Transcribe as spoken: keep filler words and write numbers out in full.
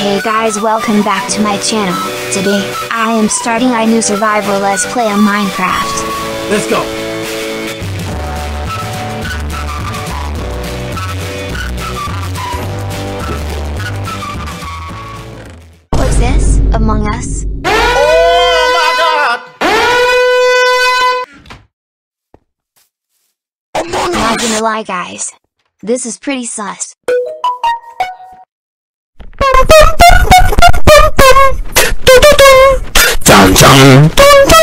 Hey guys, welcome back to my channel. Today, I am starting a new survival let's play on Minecraft. Let's go! What's this? Among Us? Oh my god! Not gonna lie guys, this is pretty sus. Dun, dun.